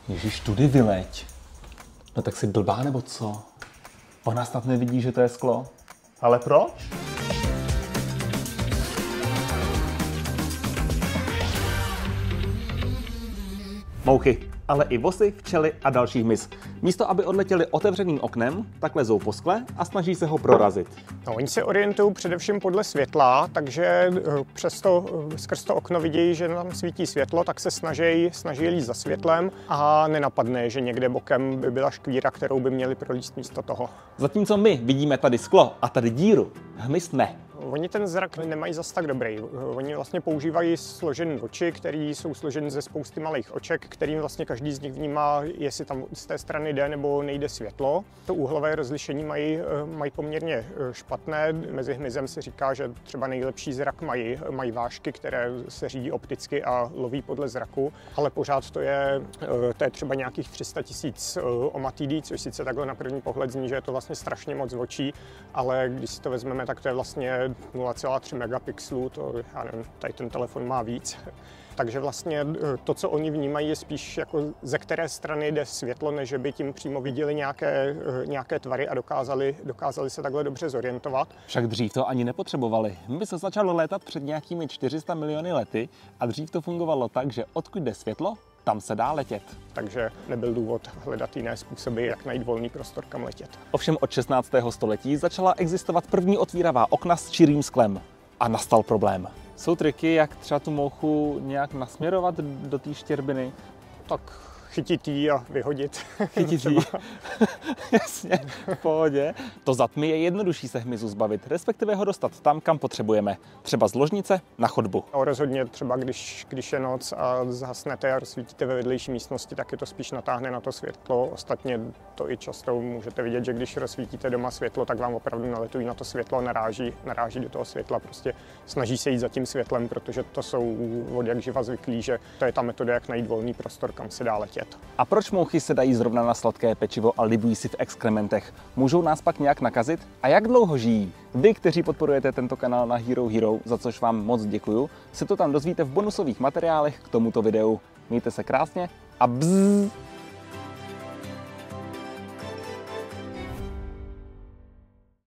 Ježíš, tudy vyleď. No tak si blbá nebo co? Ona snad nevidí, že to je sklo. Ale proč? Mouchy, ale i vosy, včely a další hmyz. Místo, aby odletěli otevřeným oknem, tak lezou po skle a snaží se ho prorazit. No, oni se orientují především podle světla, takže skrz to okno vidějí, že tam svítí světlo, tak se snaží lízt za světlem a nenapadne, že někde bokem by byla škvíra, kterou by měli prolízt místo toho. Zatímco my vidíme tady sklo a tady díru, hmyz ne. Oni ten zrak nemají zas tak dobrý. Oni vlastně používají složené oči, které jsou složeny ze spousty malých oček, kterým vlastně každý z nich vnímá, jestli tam z té strany jde nebo nejde světlo. To úhlové rozlišení mají poměrně špatné. Mezi hmyzem se říká, že třeba nejlepší zrak mají vážky, které se řídí opticky a loví podle zraku, ale pořád to je třeba nějakých 300 000 omatidí, což sice takhle na první pohled zní, že je to vlastně strašně moc očí, ale když si to vezmeme, tak to je vlastně 0,3 megapixelů, to já nevím, tady ten telefon má víc. Takže vlastně to, co oni vnímají, je spíš jako ze které strany jde světlo, než by tím přímo viděli nějaké tvary a dokázali se takhle dobře zorientovat. Však dřív to ani nepotřebovali. My se začalo létat před nějakými 400 miliony lety a dřív to fungovalo tak, že odkud jde světlo, tam se dá letět. Takže nebyl důvod hledat jiné způsoby, jak najít volný prostor, kam letět. Ovšem od 16. století začala existovat první otvíravá okna s čirým sklem. A nastal problém. Jsou triky, jak třeba tu mouchu nějak nasměrovat do té štěrbiny? Tak chytit jí a vyhodit. Chytit jí. Jasně, v pohodě. To za tmy je jednodušší se hmyzu zbavit, respektive ho dostat tam, kam potřebujeme. Třeba z ložnice na chodbu. No, rozhodně třeba, když je noc a zhasnete a rozsvítíte ve vedlejší místnosti, tak je to spíš natáhne na to světlo. Ostatně to i často můžete vidět, že když rozsvítíte doma světlo, tak vám opravdu naletují na to světlo a naráží do toho světla. Prostě snaží se jít za tím světlem, protože to jsou od jak živa zvyklí, že to je ta metoda, jak najít volný prostor, kam se dá letět. A proč mouchy se dají zrovna na sladké pečivo a libují si v exkrementech? Můžou nás pak nějak nakazit? A jak dlouho žijí? Vy, kteří podporujete tento kanál na Hero Hero, za což vám moc děkuju, se to tam dozvíte v bonusových materiálech k tomuto videu. Mějte se krásně a bzz!